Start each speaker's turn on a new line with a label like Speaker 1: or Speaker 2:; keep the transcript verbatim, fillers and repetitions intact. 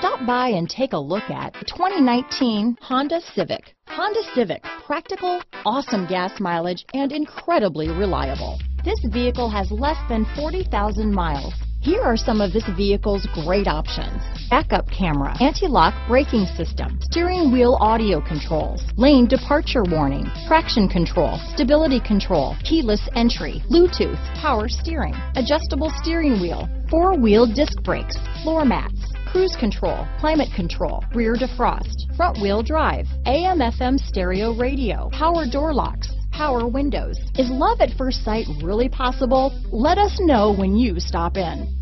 Speaker 1: Stop by and take a look at the twenty nineteen Honda Civic. Honda Civic, practical, awesome gas mileage, and incredibly reliable. This vehicle has less than forty thousand miles. Here are some of this vehicle's great options: backup camera, anti-lock braking system, steering wheel audio controls, lane departure warning, traction control, stability control, keyless entry, Bluetooth, power steering, adjustable steering wheel, four-wheel disc brakes, floor mats, cruise control, climate control, rear defrost, front wheel drive, A M F M stereo radio, power door locks, power windows. Is love at first sight really possible? Let us know when you stop in.